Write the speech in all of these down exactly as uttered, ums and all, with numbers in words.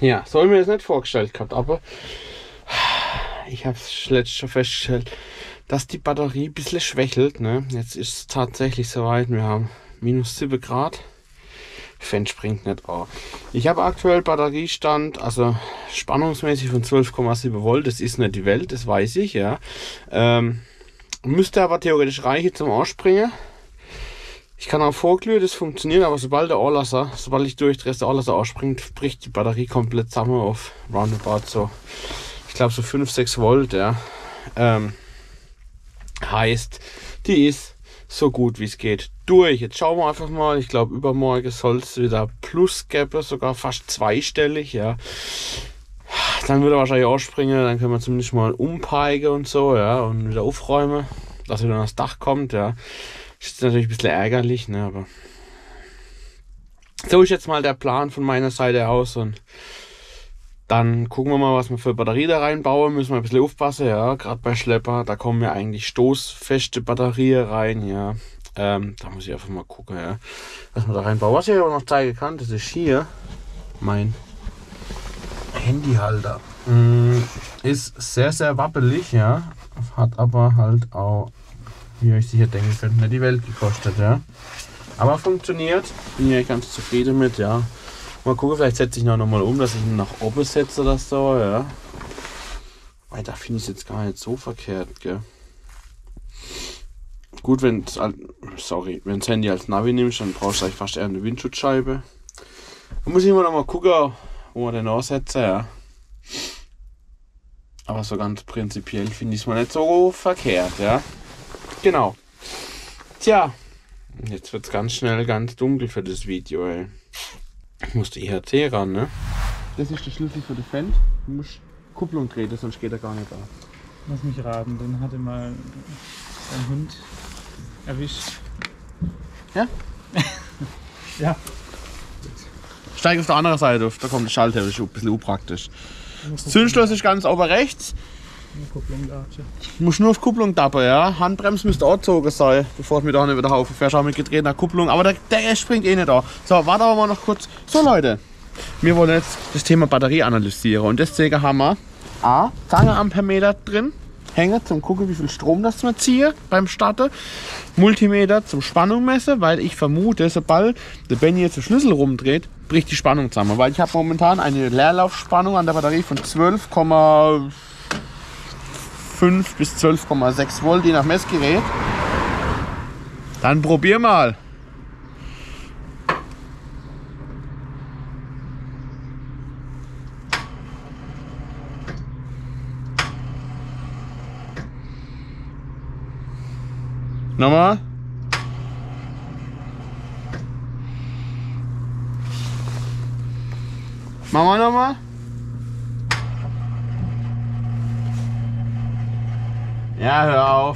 Ja, so haben wir es nicht vorgestellt gehabt, aber ich habe es letztens schon festgestellt, dass die Batterie ein bisschen schwächelt. Ne? Jetzt ist es tatsächlich soweit, wir haben minus sieben Grad. Fan springt nicht an. Ich habe aktuell Batteriestand, also spannungsmäßig von zwölf Komma sieben Volt. Das ist nicht die Welt, das weiß ich, ja. Ähm, müsste aber theoretisch reichen zum Anspringen. Ich kann auch vorglühen, das funktioniert, aber sobald der Anlasser, sobald ich durch den Anlasser anspringt, bricht die Batterie komplett zusammen auf roundabout so, ich glaube so fünf, sechs Volt, ja. Ähm, heißt, die ist so gut wie es geht durch. Jetzt schauen wir einfach mal. Ich glaube, übermorgen soll es wieder Plus geben, sogar fast zweistellig, ja. Dann wird er wahrscheinlich ausspringen, dann können wir zumindest mal umpeigen und so, ja, und wieder aufräumen, dass er wieder ans Dach kommt, ja. Ist natürlich ein bisschen ärgerlich, ne, aber so ist jetzt mal der Plan von meiner Seite aus und dann gucken wir mal, was wir für Batterie da reinbauen. Müssen wir ein bisschen aufpassen, ja. Gerade bei Schlepper, da kommen ja eigentlich stoßfeste Batterien rein, ja. Ähm, da muss ich einfach mal gucken, ja, was wir da reinbauen. Was ich aber noch zeigen kann, das ist hier mein Handyhalter. Mm, ist sehr, sehr wappelig, ja. Hat aber halt auch, wie ihr euch sicher denken könnt, nicht die Welt gekostet, ja. Aber funktioniert. Bin ja ganz zufrieden mit, ja. Mal gucken, vielleicht setze ich noch mal um, dass ich ihn nach oben setze oder so, ja. Weil da finde ich es jetzt gar nicht so verkehrt, gell. Gut, wenn sorry, wenn das Handy als Navi nimmst, dann brauchst du eigentlich fast eher eine Windschutzscheibe. Da muss ich immer noch mal gucken, wo man den ansetzt, ja. Aber so ganz prinzipiell finde ich es mal nicht so verkehrt, ja. Genau. Tja, jetzt wird es ganz schnell ganz dunkel für das Video, ey. Ich muss die E H C ran, ne? Das ist der Schlüssel für den Fendt. Du musst Kupplung drehen, sonst geht er gar nicht da. Lass mich raten, den hatte mal sein Hund erwischt. Ja? Ja. Steig auf der anderen Seite auf, da kommt der Schalter, das ist ein bisschen unpraktisch. Das Zündschloss ist ganz oben rechts. Eine Kupplung da. Du musst nur auf Kupplung tappen, ja. Handbremse müsste angezogen sein, bevor du mit da nicht wieder Haufen fährst, auch mit gedrehter Kupplung. Aber der, der springt eh nicht da. So, warte aber mal noch kurz. So Leute, wir wollen jetzt das Thema Batterie analysieren. Und deswegen haben wir A, Zangenampermeter drin, hängen zum gucken, wie viel Strom das wir ziehen beim Starten. Multimeter zum Spannung messen, weil ich vermute, sobald der Benny jetzt den Schlüssel rumdreht, bricht die Spannung zusammen. Weil ich habe momentan eine Leerlaufspannung an der Batterie von zwölf Komma fünf bis zwölf Komma sechs Volt, je nach Messgerät. Dann probier mal. Nochmal. Machen wir nochmal. Ja, hör auf.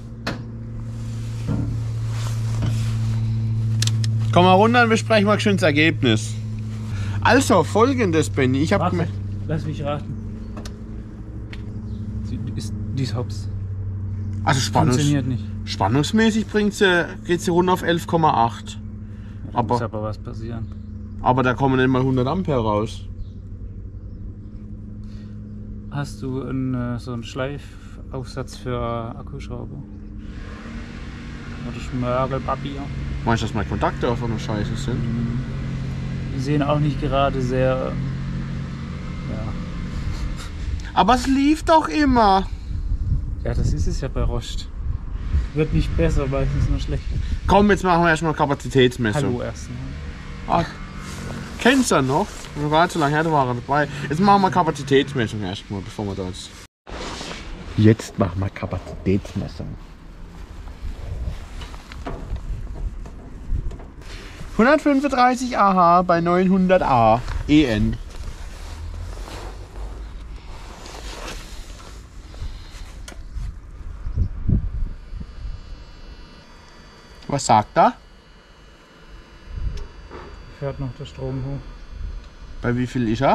Komm mal runter und besprechen mal schön das Ergebnis. Also, folgendes, Benny. Ich habe Warte, lass mich raten. Die ist, die ist hops. Also Spannungs Funktioniert nicht. Spannungsmäßig bringt sie, geht sie runter auf elf Komma acht. Ja, aber, muss aber was passieren. Aber da kommen nicht mal hundert Ampere raus. Hast du einen, so einen Schleifaufsatz für Akkuschrauber? Oder Schmörgelpapier? Meinst du, dass meine Kontakte auf einer Scheiße sind? Die sehen auch nicht gerade sehr... Ja. Aber es lief doch immer. Ja, das ist es ja bei Rost. Wird nicht besser, meistens nur schlechter. Komm, jetzt machen wir erstmal Kapazitätsmessung. Hallo erstmal. Ah, kennst du ja noch? Wir waren zu lange her, da waren wir dabei. Jetzt machen wir Kapazitätsmessung erstmal, bevor wir da jetzt. Jetzt machen wir Kapazitätsmessung. hundertfünfunddreißig A H bei neunhundert A E N. Was sagt er? Fährt noch der Strom hoch. Bei wie viel ist er?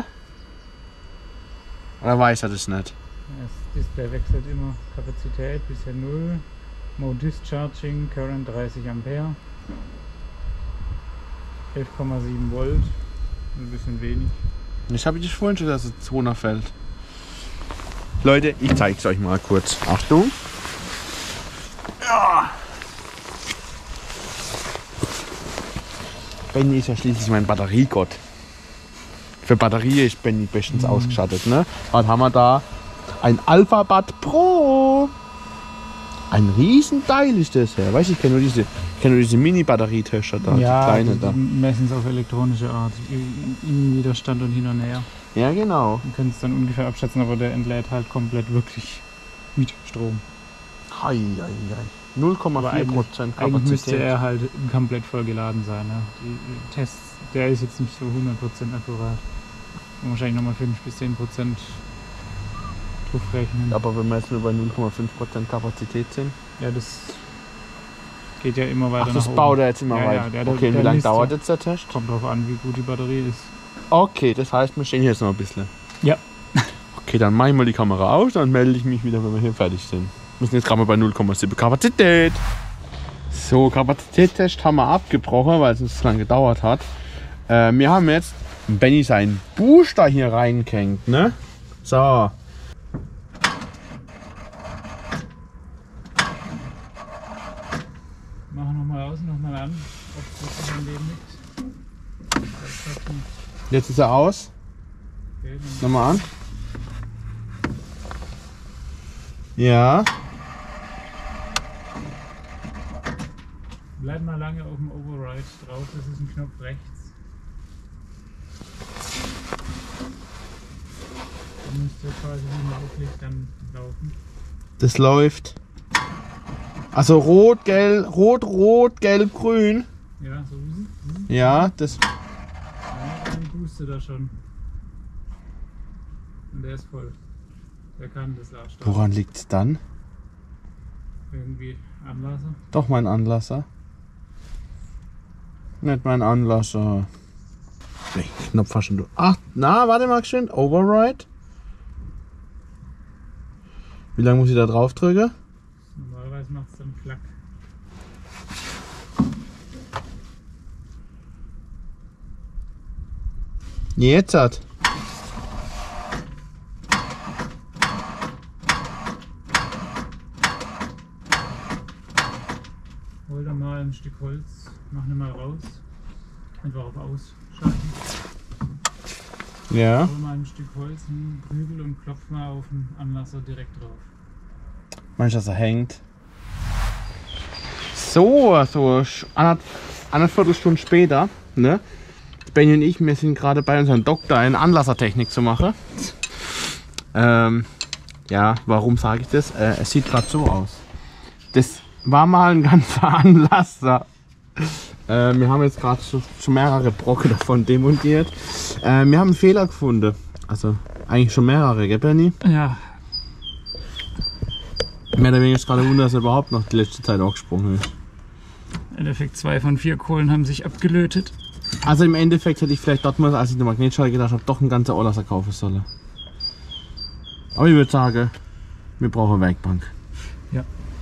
Oder weiß er das nicht? Das Display wechselt immer. Kapazität bisher null. Mode Discharging, Current dreißig Ampere. elf Komma sieben Volt. Ein bisschen wenig. Ich habe dich vorhin schon, dass es zweihundert fällt. Leute, ich zeige es euch mal kurz. Achtung. Ja. Benny ist ja schließlich mein Batteriegott. Für Batterie ist Benny bestens mhm. ausgestattet. Ne? Was haben wir da? Ein Alphabet Pro. Ein Riesenteil ist das her. Weißt du, ich kenne nur diese, kenn nur diese Mini-Batterietöchter da. Ja, die kleine die, da. Die messen es auf elektronische Art. In Widerstand und hin und her. Ja, genau. Man kann es dann ungefähr abschätzen, aber der entlädt halt komplett wirklich mit Strom. Hei, hei, hei. null Komma vier Prozent Kapazität. Eigentlich müsste er halt komplett voll geladen sein. Ne? Die Tests, der ist jetzt nicht so hundert Prozent akkurat. Wahrscheinlich nochmal fünf bis zehn Prozent drauf rechnen. Aber wenn wir jetzt nur bei null Komma fünf Prozent Kapazität sind? Ja, das geht ja immer weiter. Ach, das nach oben. baut er jetzt immer ja, weiter. Ja, der, okay, der wie lange Liste dauert jetzt der Test? Kommt drauf an, wie gut die Batterie ist. Okay, das heißt, wir stehen hier jetzt noch ein bisschen. Ja. Okay, dann mache ich mal die Kamera aus, dann melde ich mich wieder, wenn wir hier fertig sind. Wir sind jetzt gerade mal bei null Komma sieben Kapazität. So, Kapazitätstest haben wir abgebrochen, weil es uns so lange gedauert hat. Äh, wir haben jetzt Benny seinen Booster hier reingehängt, ne? So. Mach nochmal aus, nochmal an, ob es wirklich am Leben liegt. Jetzt ist er aus. Okay, nochmal an. Ja. Bleib mal lange auf dem Override drauf, das ist ein Knopf rechts. Dann müsste quasi nicht wirklich dann laufen. Das läuft. Also rot, gelb, rot, rot, gelb, grün. Ja, so hm? Ja, das. Ja, dann boostet er schon. Und der ist voll. Der kann das Lader starten. Woran liegt es dann? Irgendwie Anlasser. Doch mein Anlasser. Nicht mein Anlasser. Nee, Knopf war schon durch. Ach, na, warte mal schön. Override. Wie lange muss ich da drauf drücken? Normalerweise macht es dann Klack. Jetzt hat. Hol da mal ein Stück Holz, mach ne mal raus. Einfach auf Ausschalten. Ja. Hol mal ein Stück Holz, einen Prügel und klopf mal auf den Anlasser direkt drauf. Meinst du, dass er hängt? So, so eine, eine Viertelstunde später, ne? Benny und ich, wir sind gerade bei unserem Doktor eine Anlassertechnik zu machen. Ähm, ja, warum sage ich das? Äh, es sieht gerade so aus. Das war mal ein ganzer Anlasser. Äh, wir haben jetzt gerade schon, schon mehrere Brocken davon demontiert. Äh, wir haben einen Fehler gefunden. Also eigentlich schon mehrere, gell Benny? Ja. Mehr oder weniger ist gerade Wunder, dass er überhaupt noch die letzte Zeit auch gesprungen ist. Im Endeffekt zwei von vier Kohlen haben sich abgelötet. Also im Endeffekt hätte ich vielleicht dort mal, als ich eine Magnetschale gedacht habe, doch ein ganzer Anlasser kaufen sollen. Aber ich würde sagen, wir brauchen eine Werkbank. Ja.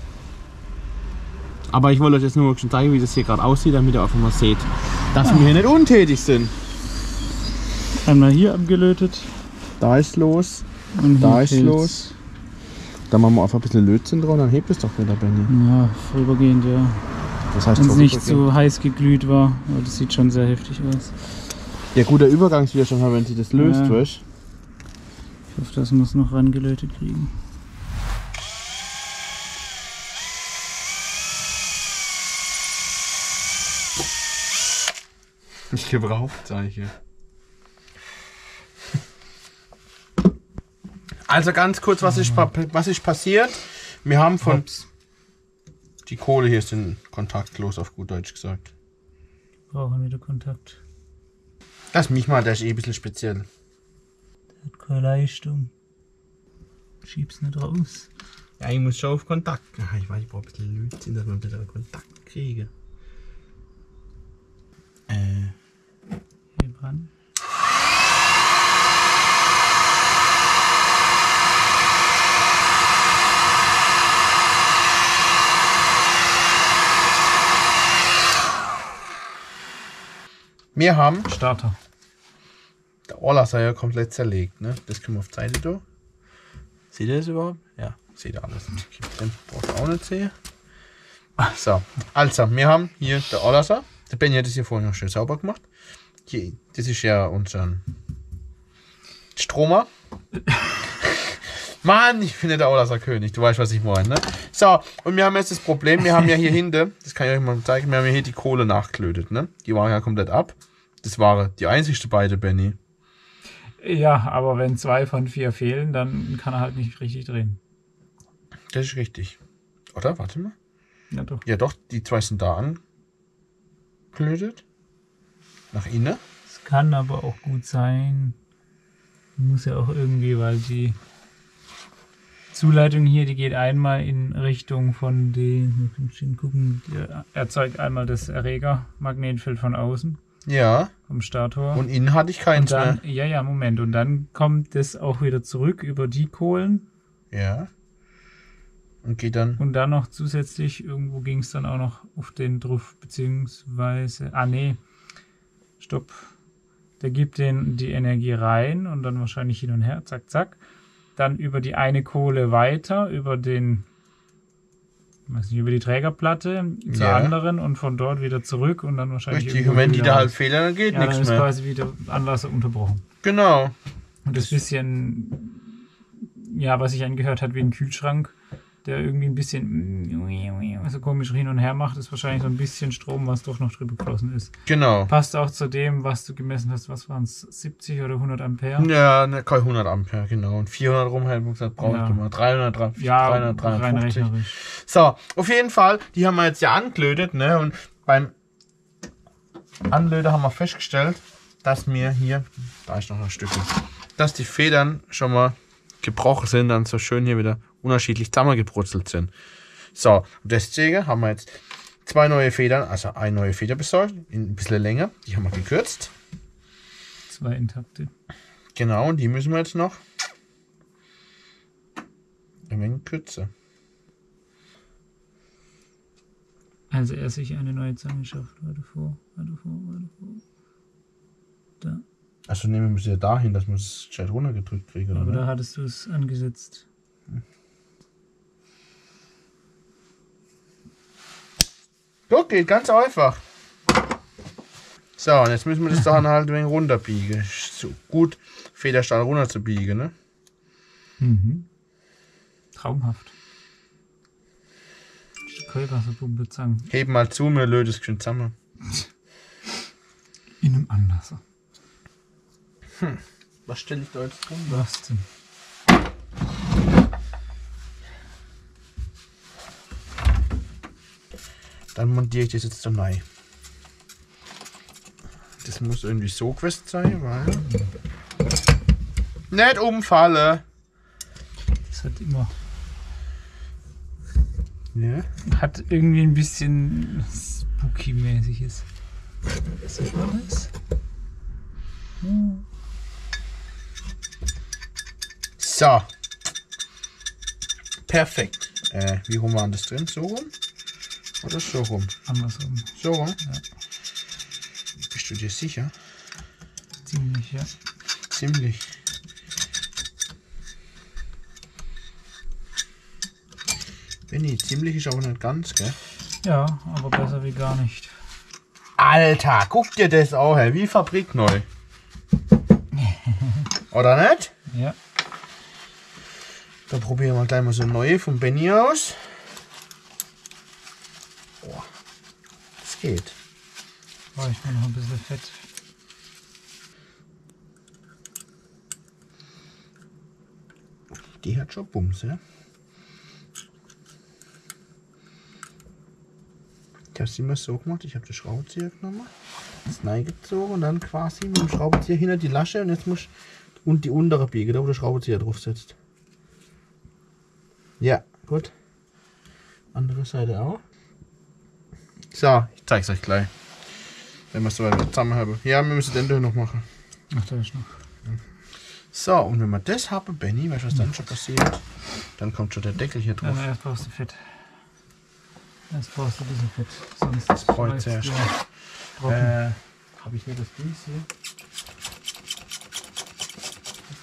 Aber ich wollte euch jetzt nur schon zeigen, wie das hier gerade aussieht, damit ihr einfach mal seht, dass ah. wir hier nicht untätig sind. Einmal hier abgelötet. Da ist los. Und da ist los. Da machen wir einfach ein bisschen Lötzinn dran, dann hebt es doch wieder, Benny. Ja, vorübergehend, ja. Das heißt, wenn es nicht so heiß geglüht war, aber das sieht schon sehr heftig aus. Ja, guter Übergangswiderstand, wenn sie das löst, ja. weißt. Ich hoffe, dass wir es noch rangelötet kriegen. Ich gebraucht, sage ich hier. Also ganz kurz, was ist, was ist passiert? Wir haben von... Ups. Die Kohle hier ist in kontaktlos, auf gut Deutsch gesagt. Brauchen wieder Kontakt. Lass mich mal, der ist eh ein bisschen speziell. Der hat keine Leistung. Schieb's nicht raus. Ja, ich muss schon auf Kontakt. Ach, ich weiß, ich brauche ein bisschen Lötzinn, dass man ein bisschen Kontakt kriege. Äh. Hier dran. Wir haben Starter. Ohrlasser ja komplett zerlegt. Ne? Das können wir auf die Seite da. Seht ihr das überhaupt? Ja, seht ihr alles. Den braucht ihr auch nicht sehen. So, also, wir haben hier der Ohrlasser. Der Benny hat das hier vorhin noch schön sauber gemacht. Hier, das ist ja unser Stromer. Mann, ich bin ja der Ohrlasser König. Du weißt, was ich meine. Ne? So, und wir haben jetzt das Problem, wir haben ja hier hinten, das kann ich euch mal zeigen, wir haben ja hier die Kohle nachgelötet. Ne? Die waren ja komplett ab. Das waren die einzigste beide, Benny. Ja, aber wenn zwei von vier fehlen, dann kann er halt nicht richtig drehen. Das ist richtig. Oder? Warte mal. Ja, doch. Ja, doch, die zwei sind da angelötet. Nach innen. Es kann aber auch gut sein. Muss ja auch irgendwie, weil die Zuleitung hier, die geht einmal in Richtung von den, gucken, die erzeugt einmal das Erregermagnetfeld von außen. Ja. Vom Stator. Und innen hatte ich keins und dann, mehr. Ja, ja, Moment. Und dann kommt das auch wieder zurück über die Kohlen. Ja. Und geht dann. Und dann noch zusätzlich, irgendwo ging es dann auch noch auf den drauf, beziehungsweise, ah nee, stopp. Der gibt den die Energie rein und dann wahrscheinlich hin und her, zack, zack. Dann über die eine Kohle weiter, über den, weiß nicht, über die Trägerplatte zur Ja. anderen und von dort wieder zurück und dann wahrscheinlich. Richtig, und wenn die da halt fehlen, dann geht ja, nichts dann ist mehr. quasi wieder Anlasser unterbrochen. Genau. Und das bisschen, ja, was sich angehört hat wie ein Kühlschrank, der irgendwie ein bisschen so komisch hin und her macht, ist wahrscheinlich so ein bisschen Strom, was doch noch drüber geflossen ist. Genau. Passt auch zu dem, was du gemessen hast, was waren es, siebzig oder hundert Ampere? Ja, ne, kein hundert Ampere, genau. Und vierhundert rum, haben wir gesagt, braucht Ja. immer dreihundert, Ja, rein dreihundertdreiundfünfzig. rechnerisch. So, auf jeden Fall, die haben wir jetzt ja angelötet, ne? Und beim Anlöten haben wir festgestellt, dass mir hier, da ist noch ein Stück, dass die Federn schon mal gebrochen sind, dann so schön hier wieder unterschiedlich zusammengebrutzelt sind. So, und deswegen haben wir jetzt zwei neue Federn, also eine neue Feder besorgt, in ein bisschen länger, die haben wir gekürzt. Zwei intakte. Genau, und die müssen wir jetzt noch ein wenig kürzen. Also er sich eine neue Zange geschafft. Weiter vor, weiter vor, weiter vor. Da. Also nehmen wir sie ja dahin, dass wir es gescheit runtergedrückt kriegen, oder? Aber da hattest du es angesetzt. Guck, geht ganz einfach. So, und jetzt müssen wir das dann halt ein wenig runterbiegen. So gut Federstahl runter zu biegen, ne? Mhm. Traumhaft. Quellwasserpumpe Zangen. Heben mal zu, mir löt es schön zusammen. In einem Anlasser. Hm. Was stelle ich da jetzt drin? Was denn? Dann montiere ich das jetzt so rein. Das muss irgendwie so fest sein, weil... Nicht umfallen! Das hat immer... Ja. Hat irgendwie ein bisschen Spooky-mäßiges. Sieht man das? Hm. So. Perfekt. Äh, wie rum war das drin? So rum? Oder so rum? Andersrum. So rum? Ja. Bist du dir sicher? Ziemlich, ja. Ziemlich. Benni, ziemlich ist aber nicht ganz, gell? Ja, aber besser wie gar nicht. Alter, guck dir das auch her, wie fabrikneu. Oder nicht? Ja. Da probieren wir gleich mal so eine neue von Benni aus. Oh, das geht. Brauche ich nur noch ein bisschen Fett. Die hat schon Bums, ja? Ich habe es immer so gemacht, ich habe den Schraubenzieher genommen, das reingezogen und dann quasi mit dem Schraubenzieher hinter die Lasche und jetzt muss und die untere biegen, da wo der Schraubenzieher drauf sitzt. Ja, gut. Andere Seite auch. So, ich zeig's euch gleich. Wenn wir es so zusammen haben. Ja, wir müssen den da noch machen. Ach, da ist noch. So, und wenn wir das haben, Benni, weißt du, was dann schon passiert? Dann kommt schon der Deckel hier drauf. Ja, erst brauchst du Fett. Erst brauchst du ein bisschen Fett. Sonst Das brauche ich läuft's zuerst. dir trocken. Äh, habe ich nicht das Ding hier?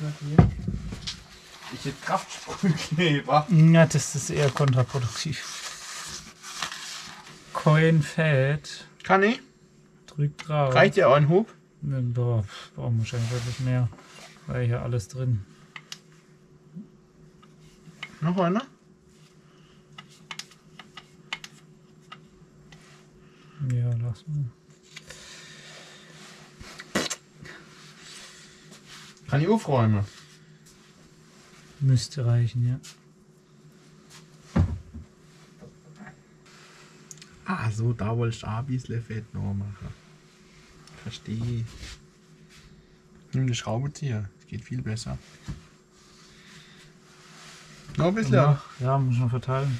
nicht hier. Ich hätte Kraftsprühkleber. Ja, das ist eher kontraproduktiv. Coin Fat. Kann ich? Drück drauf. Reicht ja auch ein Hub? Ne, boah, brauchen wir wahrscheinlich wirklich mehr. War hier alles drin. Noch einer? Ja, lass mal. Kann ich aufräumen? Müsste reichen, ja. Ah, so, da wollte ich ein bisschen Fett noch machen. Verstehe. Nimm den Schraubenzieher, das geht viel besser. Noch ein bisschen? Ja, ja, muss man verteilen.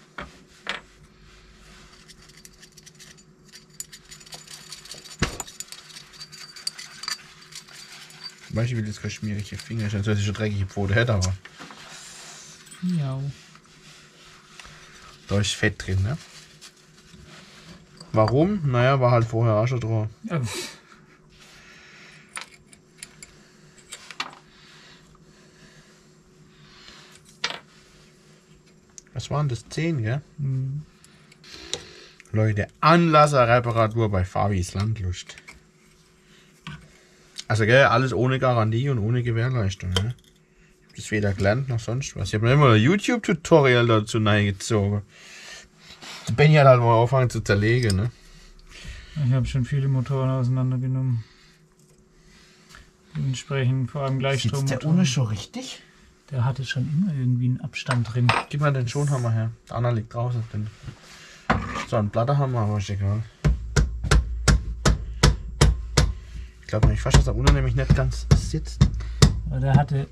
Zum Beispiel will jetzt keine schmierige Finger, sonst hätte ich schon dreckige Pfote hätte, aber Ja. da ist Fett drin, ne? Warum? Naja, war halt vorher auch schon dran. Ja. Was waren das? zehn, gell? Hm. Leute, Anlasserreparatur bei Fabis Landlust. Also, gell, alles ohne Garantie und ohne Gewährleistung, ne? Ich hab das weder gelernt noch sonst was. Ich habe mir immer ein YouTube-Tutorial dazu reingezogen. Der Benny hat halt mal angefangen zu zerlegen, ne? Ich habe schon viele Motoren auseinandergenommen. Dementsprechend vor allem Gleichstrom. der ohne schon richtig? Der hatte schon immer irgendwie einen Abstand drin. Gib mal den Schonhammer her. Der andere liegt draußen. Den so ein Blatterhammer, aber ist egal. Ich glaube nämlich fast, dass er unten nämlich nicht ganz sitzt. Aber der hatte.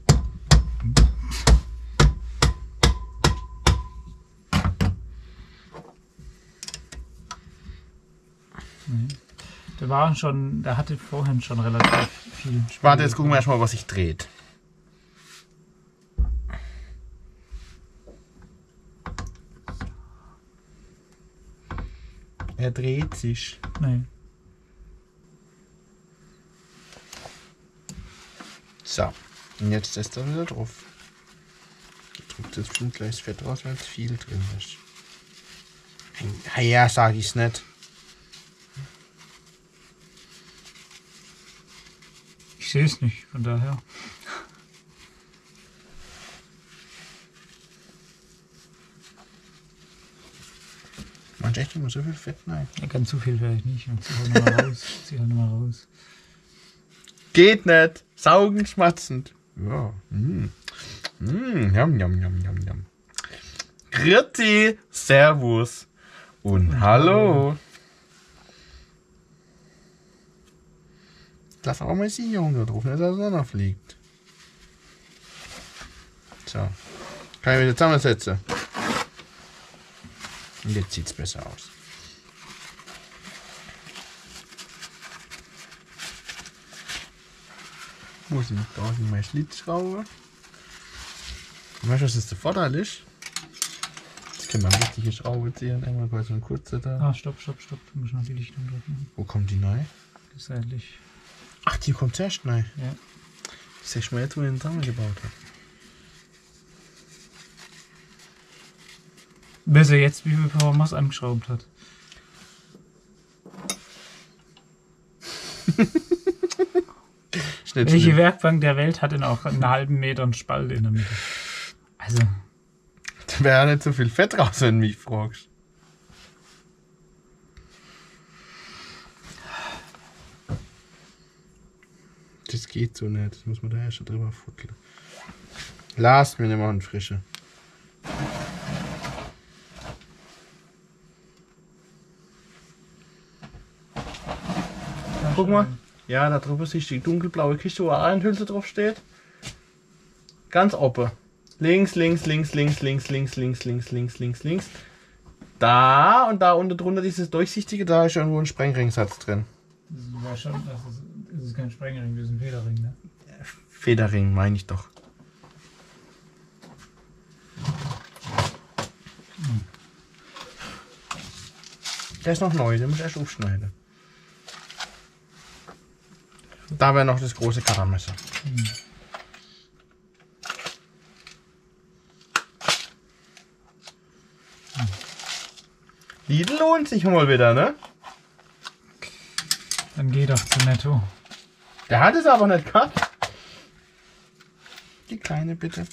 Nee. Der war schon, der hatte vorhin schon relativ viel. Warte, jetzt gucken wir erstmal, was sich dreht. Er dreht sich. Nee. So, und jetzt ist er wieder drauf. Drückt das Blut gleich das Fett raus, weil es viel drin ist. Ja, ja, sag ich's nicht. Ich sehe es nicht, von daher. Meinst du echt immer so viel Fett? Nein. Ja, ganz zu viel vielleicht nicht. Ich zieh halt nochmal raus. Ich zieh halt nochmal raus. Geht nicht. Saugen, schmatzend. Ja. Mm. Mm. Jam, jam, jam, jam, jam. Grüezi, Servus und hallo. Lass auch mal die Junge da drauf, nicht dass er auseinanderfliegt. So. Kann ich wieder zusammensetzen? Und jetzt sieht es besser aus. Muss ich noch da in meine Schlitzschraube. Weißt du, was das der Vorteil ist? Jetzt kann man eine richtige Schraube ziehen, einmal bei so einem kurzen da. Ah, stopp, stopp, stopp. Du musst noch die Lichtung drauf machen. Wo kommt die neu? Seitlich. Ach, die kommt zuerst neu. Ja. Ich sag mal jetzt, wo ich den zusammengebaut habe. Bis er jetzt, wie viel Performance angeschraubt hat. Welche Werkbank der Welt hat denn auch einen halben Meter einen Spalt in der Mitte? Also. Da wäre ja nicht so viel Fett raus, wenn du mich fragst. Das geht so nicht. Das muss man da erst schon drüber futteln. Lass mir nicht mal einen frische. Guck mal. Ja, da drüber siehst du die dunkelblaue Kiste, wo eine Hülse drauf steht. Ganz oben. Links, links, links, links, links, links, links, links, links, links, links. Da und da unten drunter dieses durchsichtige, da ist irgendwo ein Sprengringsatz drin. Das war schon, das ist, das ist kein Sprengring, das ist ein Federring, ne? Federring, meine ich doch. Hm. Der ist noch neu, den muss ich erst aufschneiden. Da wäre noch das große Karamesser. Lidl lohnt sich mal wieder, ne? Dann geh doch zu Netto. Der hat es aber nicht gehabt. Die kleine bitte.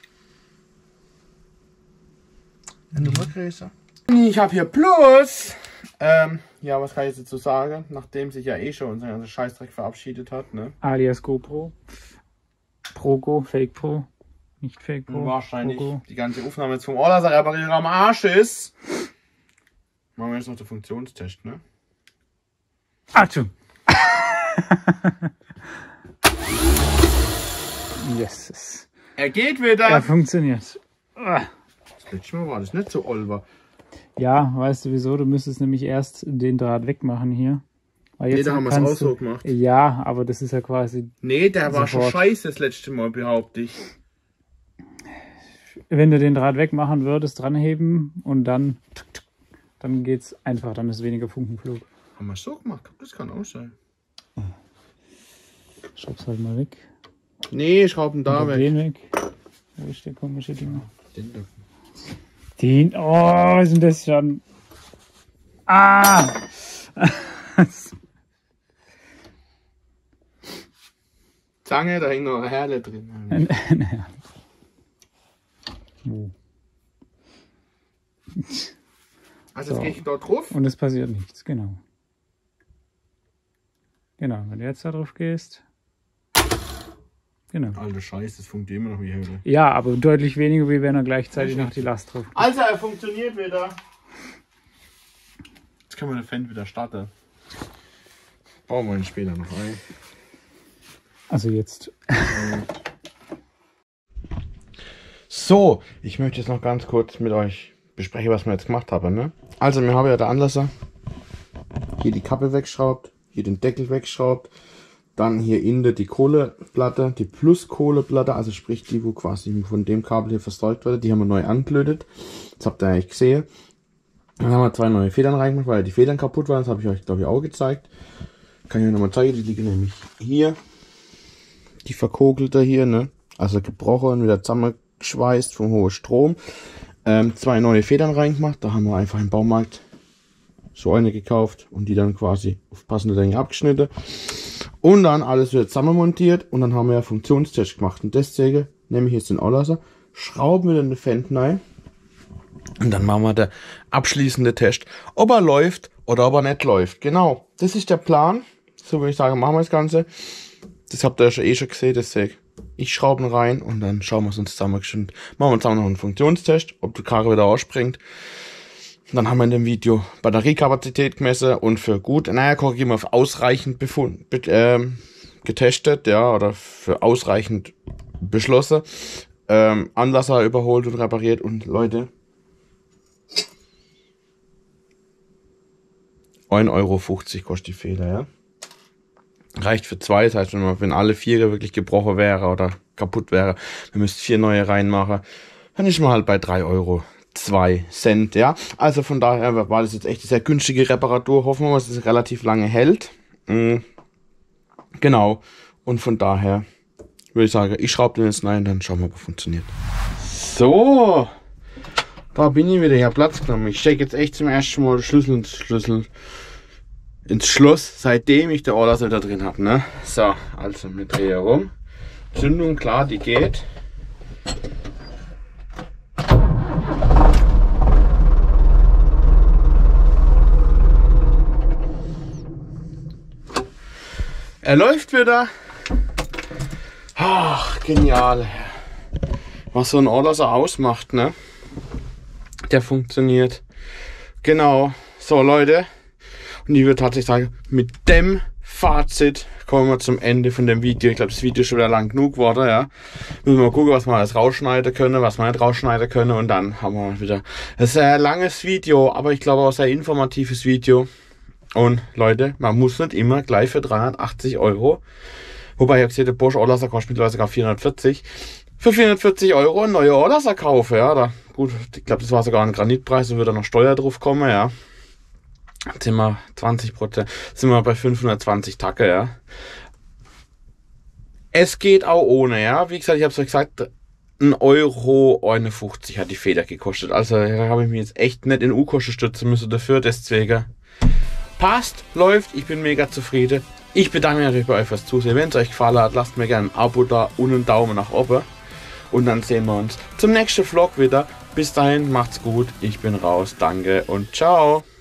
Eine Nummer größer. Ich habe hier Plus. Ähm, ja, was kann ich jetzt dazu sagen? Nachdem sich ja eh schon unser ganzer Scheißdreck verabschiedet hat, ne? Alias GoPro. Progo, Fake Pro. Nicht Fake Pro. Wahrscheinlich Progo. die ganze Aufnahme jetzt vom Orlaser Reparierer am Arsch ist. Machen wir jetzt noch den Funktionstest, ne? Achtung! Yes. Er geht wieder. Er funktioniert. Das letzte Mal war das nicht so olver. Ja, weißt du wieso? Du müsstest nämlich erst den Draht wegmachen hier. Weil jetzt Nee, da haben wir es auch kannst du- so gemacht. Ja, aber das ist ja quasi... Nee, der war schon Sofort. scheiße das letzte Mal, behaupte ich. Wenn du den Draht wegmachen würdest, dranheben und dann... Dann geht's einfach, dann ist weniger Funkenflug. Haben wir es so gemacht? Das kann auch sein. Schraub's halt mal weg. Nee, schrauben da Und weg. den weg. Wo ist der komische Ding? Den da. Den... Oh, was ist denn das schon? Ah! Zange, da hängt noch eine Herle drin. Naja. Wo? Also jetzt So. gehe ich dort drauf. Und es passiert nichts, genau. Genau, wenn du jetzt da drauf gehst. Genau. Alter Scheiß, das funktioniert immer noch wie Höhle. Ja, aber deutlich weniger, wie wenn er gleichzeitig noch die Last drauf. Also, er funktioniert wieder. Jetzt können wir den Fan wieder starten. Bauen wir ihn später noch ein. Also jetzt. So, ich möchte jetzt noch ganz kurz mit euch besprechen, was wir jetzt gemacht haben. Ne? Also, wir haben ja den Anlasser. Hier die Kappe wegschraubt, hier den Deckel wegschraubt. Dann hier innen die Kohleplatte, die Plus-Kohleplatte, also sprich die, wo quasi von dem Kabel hier versorgt wird. Die haben wir neu angelötet. Das habt ihr eigentlich gesehen. Dann haben wir zwei neue Federn reingemacht, weil die Federn kaputt waren. Das habe ich euch, glaube ich, auch gezeigt. Kann ich euch nochmal zeigen. Die liegen nämlich hier. Die verkokelte hier, ne? Also gebrochen, wieder zusammengeschweißt vom hohen Strom. Ähm, zwei neue Federn reingemacht. Da haben wir einfach im Baumarkt so eine gekauft und die dann quasi auf passende Länge abgeschnitten. Und dann alles wieder zusammen montiert und dann haben wir ja Funktionstest gemacht. Und deswegen nehme ich jetzt den Anlasser, schrauben wir den Fendt rein und dann machen wir den abschließenden Test, ob er läuft oder ob er nicht läuft. Genau, das ist der Plan. So würde ich sagen, machen wir das Ganze. Das habt ihr ja schon eh schon gesehen, deswegen ich schraube ihn rein und dann schauen wir es uns zusammen. Machen wir zusammen noch einen Funktionstest, ob die Karre wieder ausspringt. Dann haben wir in dem Video Batteriekapazität gemessen und für gut, naja, korrigieren wir auf ausreichend befunden, ähm, getestet, ja, oder für ausreichend beschlossen. Ähm, Anlasser überholt und repariert und Leute, ein Euro fünfzig kostet die Feder, ja. Reicht für zwei, das heißt, wenn, man, wenn alle vier wirklich gebrochen wäre oder kaputt wäre, wir müssten vier neue reinmachen, dann ist man halt bei drei Euro. zwei Cent, ja. Also von daher war das jetzt echt eine sehr günstige Reparatur. Hoffen wir, dass es relativ lange hält. Mhm. Genau. Und von daher würde ich sagen, ich schraube den jetzt rein, dann schauen wir, ob er funktioniert. So. Da bin ich wieder. Ich habe Platz genommen. Ich stecke jetzt echt zum ersten Mal den Schlüssel ins Schlüssel ins Schloss, seitdem ich den Anlasser da drin habe. Ne? So, also wir drehen rum. Zündung, klar, die geht. Er läuft wieder. Ach, genial. Was so ein Anlasser ausmacht, ne? Der funktioniert. Genau. So, Leute. Und ich würde tatsächlich sagen, mit dem Fazit kommen wir zum Ende von dem Video. Ich glaube, das Video ist schon wieder lang genug geworden, ja. Müssen wir mal gucken, was wir alles rausschneiden können, was wir nicht rausschneiden können. Und dann haben wir wieder ein sehr langes Video, aber ich glaube auch sehr informatives Video. Und Leute, man muss nicht immer gleich für dreihundertachtzig Euro, wobei ich habe gesehen, der Bosch Anlasser kostet mittlerweile sogar vierhundertvierzig, für vierhundertvierzig Euro ein neuer Anlasser kaufen, ja. Da, gut, ich glaube, das war sogar ein Granitpreis, da würde noch Steuer drauf kommen, ja. Jetzt sind wir zwanzig Prozent, sind wir bei fünfhundertzwanzig Tacke, ja. Es geht auch ohne, ja. Wie gesagt, ich habe es euch gesagt, ein Euro einundfünfzig hat die Feder gekostet. Also da habe ich mir jetzt echt nicht in U-Kosten stützen müssen dafür. Deswegen passt, läuft. Ich bin mega zufrieden. Ich bedanke mich bei euch fürs Zusehen. Wenn es euch gefallen hat, lasst mir gerne ein Abo da und einen Daumen nach oben. Und dann sehen wir uns zum nächsten Vlog wieder. Bis dahin, macht's gut. Ich bin raus. Danke und ciao.